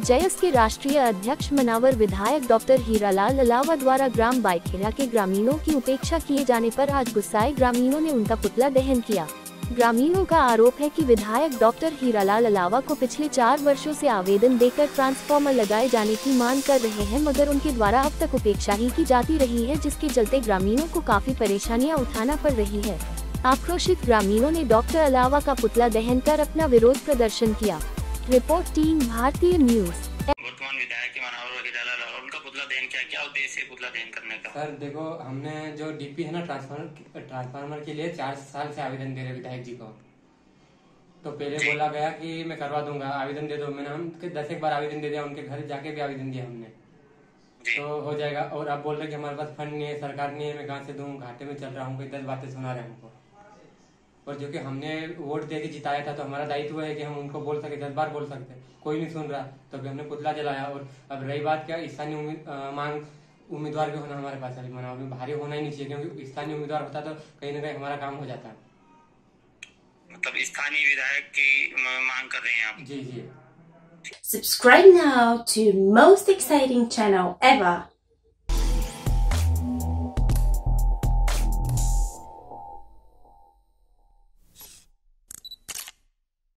जयस के राष्ट्रीय अध्यक्ष मनावर विधायक डॉक्टर हीरालाल अलावा द्वारा ग्राम बाईखेड़ा के ग्रामीणों की उपेक्षा किए जाने पर आज गुस्साए ग्रामीणों ने उनका पुतला दहन किया। ग्रामीणों का आरोप है कि विधायक डॉक्टर हीरालाल अलावा को पिछले 4 वर्षों से आवेदन देकर ट्रांसफार्मर लगाए जाने की मांग कर रहे हैं, मगर उनके द्वारा अब तक उपेक्षा ही की जाती रही है, जिसके चलते ग्रामीणों को काफी परेशानियां उठाना पड़ रही है। आक्रोशित ग्रामीणों ने डॉक्टर अलावा का पुतला दहन कर अपना विरोध प्रदर्शन किया। Report team Bharatiya news. वर्तमान विधायक के मनावर हीरालाल उनका पुतला दहन किया, क्या उद्देश्य है पुतला दहन करने का? सर देखो, हमने जो डीपी है ना ट्रांसफार्मर के लिए 4 साल से आवेदन दे रहे विधायक जी को। तो पहले बोला गया कि मैं करवा दूंगा, आवेदन दे दो। मैंने हम 10 बार आवेदन दे दिया, उनके घर जाके भी आवेदन दिया हमने, तो हो जाएगा। और अब बोल रहे कि हमारे पास फंड नहीं है, सरकार नहीं है, मैं कहाँ से दूं, घाटे में चल रहा हूँ, 10 बातें सुना रहे हमको। और जो कि हमने वोट दे के जिताया था, तो हमारा दायित्व है कि हम उनको बोल सके, 10 बार बोल सकते, कोई नहीं सुन रहा, तो हमने पुतला जलाया। और अब रही बात क्या, स्थानीय मांग उम्मीदवार भी होना हमारे पास, अभी मनावर में भारी होना ही नहीं चाहिए, क्योंकि स्थानीय उम्मीदवार होता तो कहीं ना कहीं हमारा काम हो जाता। मतलब स्थानीय विधायक की मांग कर रहे हैं आप? जी जी। Subscribe now to most exciting channel ever.